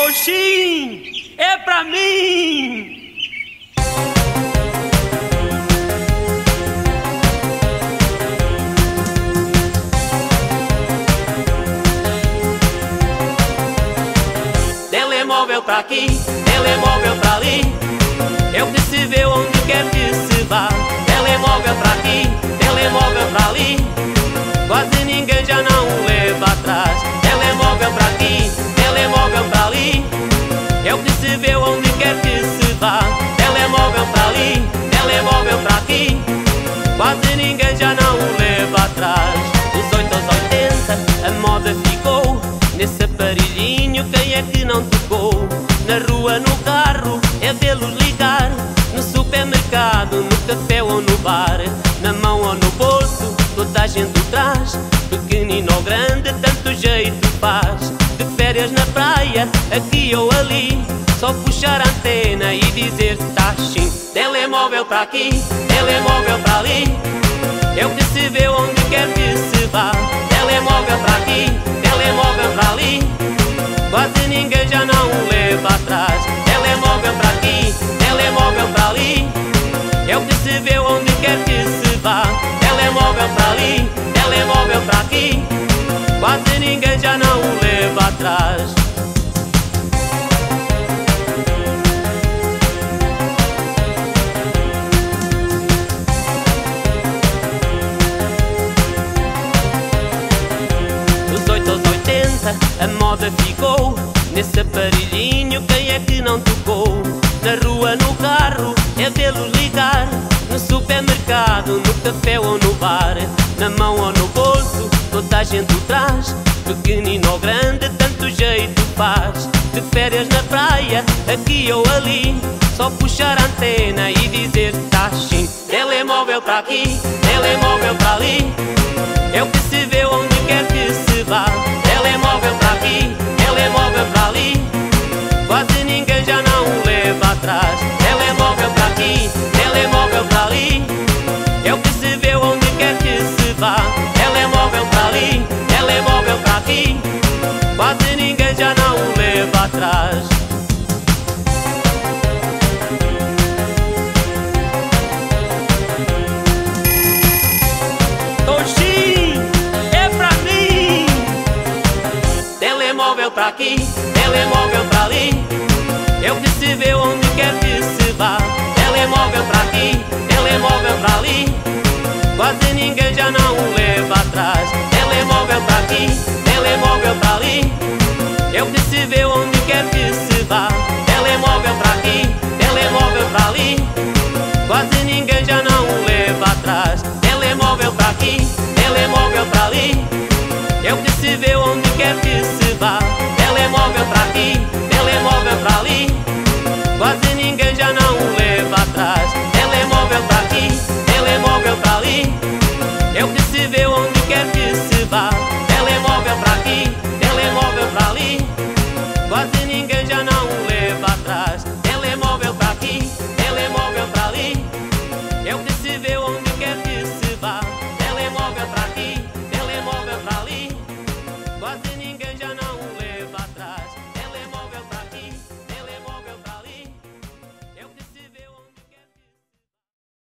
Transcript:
Oxim, é pra mim! Telemóvel pra aqui, telemóvel pra ali, é o que se vê onde quer que se vá. Telemóvel pra aqui, telemóvel pra ali, quase ninguém já não o leva atrás. Telemóvel pra aqui, telemóvel pra ali, é o que se vê onde quer que se vá. Telemóvel pra ali, telemóvel pra aqui, quase ninguém já não o leva atrás. Dos 8 aos 80 a moda ficou nesse aparelhinho, quem é que não tocou? Na rua, no carro, é vê-los ligar, no supermercado, no café ou no bar, na mão ou no bolso, toda a gente o traz, pequenino ou grande, tanto jeito faz. De férias na praia, aqui ou ali, só puxar a antena e dizer tá sim. Telemóvel pra aqui, telemóvel pra ali, é o que se vê onde quer que se vá. Telemóvel pra aqui, telemóvel pra ali, quase ninguém já não o leva atrás. Telemóvel pra aqui, telemóvel pra ali, é o que se vê onde quer que se vá. Telemóvel pra ali, telemóvel pra aqui, quase ninguém já não o leva atrás. Dos 8 aos 80 a moda ficou nesse aparelhinho, quem é que não tocou? Na rua, no carro, é vê-los ligar, no supermercado, no café ou no bar, na mão ou no bolso, toda a gente o traz, pequenino ou grande, tanto jeito faz. De férias na praia, aqui ou ali, só puxar a antena e dizer tá sim. Telemóvel pra aqui, telemóvel pra ali, é o que se vê onde quer que se vá. Telemóvel pra aqui, telemóvel pra ali, quase ninguém já não o leva atrás. Telemóvel pra aqui, telemóvel pra ali, é o que se vê onde quer que se vá. Telemóvel pra ali, telemóvel pra aqui, quase ninguém já não o leva atrás. Oxim, é pra mim! Telemóvel pra aqui, telemóvel pra ali, é o que se vê onde quer que se vá. Telemóvel pra aqui, telemóvel pra ali, quase ninguém já não o leva atrás. Telemóvel pra aqui, telemóvel pra ali, é o que se vê onde quer que se vá. Telemóvel pra aqui, telemóvel pra ali, quase ninguém já não o leva atrás. Telemóvel pra aqui, telemóvel pra ali, é o que se vê onde quer que se vá. Telemóvel pra aqui,